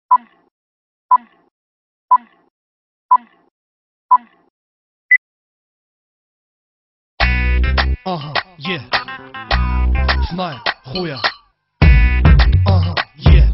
اها يه اسمعي خويا اها يه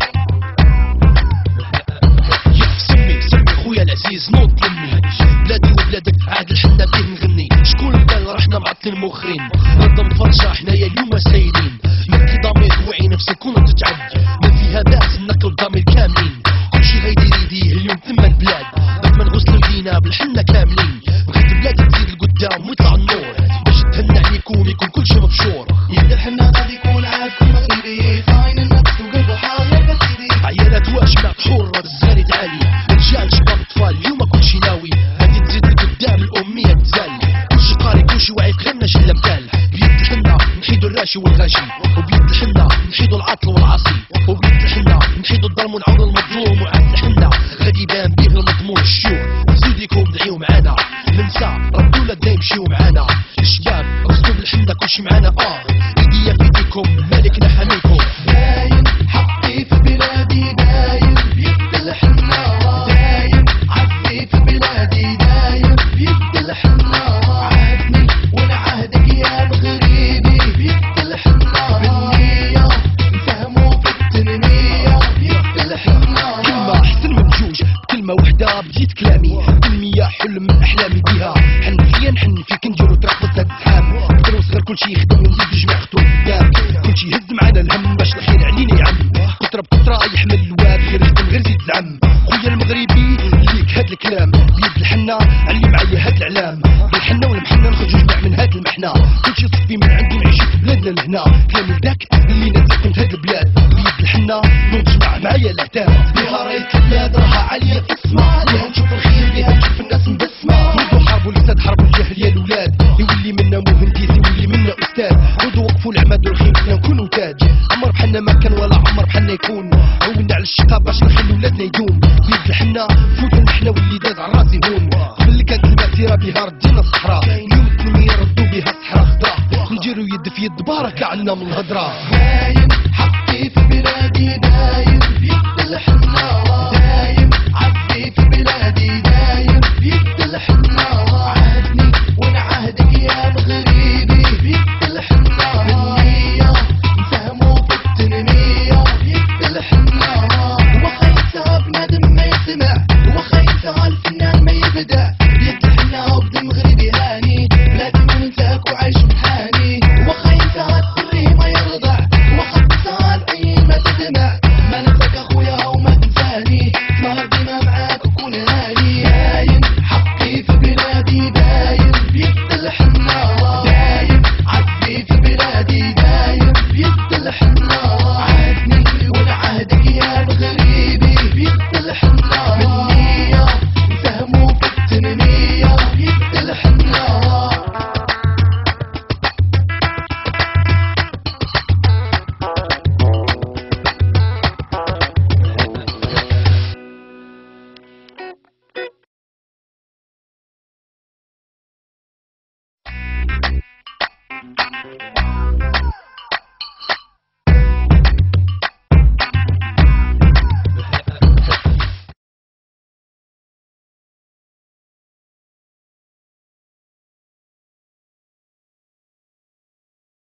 سمي خويا العزيز نوض لمي بلادي وبلادك عاد الحنا فيه نغني شكون قال رحنا معطلين مخرين نظم فرشة حنايا اليوم سايرين نقي ضمير وعي نفسك وما تتعب ما فيها باس نقي الضمير كاملين كلشي غيدير يديه اليوم ثم البلاد بعد ما نغسلو يدينا بالحنا كاملين بغيت بلادي تزيد لقدام ويطلع النور باش تهنى عليكم يكون كلشي مبشور يبدا الحنا غادي يكون عاد كل مسؤولي فاين النفس وقلبه حاضر بسيدي عيالات واجمات حرة الزارد عالي رجال شباب اطفال اليوم كلشي ناوي هادي تزيد لقدام الامية تزال كلشي قاري كلشي واعي غيرنا شي الامثال بيد الحنا نحيدو الراشي والغاشي وبيد الحنا نحيدو العاطل والعاصي وبيد الحنا نحيدو الظلم ونعاونو المظلوم وعاد الحنا غادي يبان بيه المضمون الشيوخ زيديكم دعيو معانا ننسى ردوا لا يمشيو معانا الشباب غسلوا بالحنا كلشي معانا ايديا في ايديكم مالكنا حاميكم داين حقي في بلادي داين بيد الحنا داين عزي في بلادي داين بيد الحنا عهدني وانا عهدك يا مغربي بيد الحنا بالنية نفهمو في التنمية بيد الحنا كلمة احسن من جوج كلمة وحدة بديت كلامي تنمية حلم من احلامي بيها حن فيا نحن فيك نديرو ترقص هاد الزحام كبر وصغر كلشي يخدم ونزيد جميع خطوط قدام كلشي يهز معانا الهم باش الخير علينا يعم كترة بكترة يحمل الواد غير خدم غير زيد زعم خويا المغربي ليك هاد الكلام بيد الحنا علي معايا هاد الاعلام بالحنا والمحنة نخرجو جميع من هاد المحنة كلشي صفي من عندي نعيشو في بلادنا لهنا كلامي لذاك اللي نتسكن في هاد البلاد بيد الحنا نجمع معايا الاعتام بها راية البلاد راها عالية في السما بها نشوف الخير بها نشوف الناس مبسمة ردوا حاربوا الاسد حاربوا الجهل يا الولاد يولي منا مهندس يولي منا استاذ ردوا وقفوا العماد والخير بدنا نكونوا تاج عمر بحنا ما كان ولا عمر بحنا يكون عونا على الشقا باش نخلي ولادنا يدوم بيد الحنا فوتوا نحنا واللي داز على راسي هون قبل كانت المسيرة بها ردينا الصحراء اليوم التنمية ردوا بها الصحراء خضراء نديروا يد في يد بارك عنا من الهضرة داين حقي في بلادي داين بيد الحنا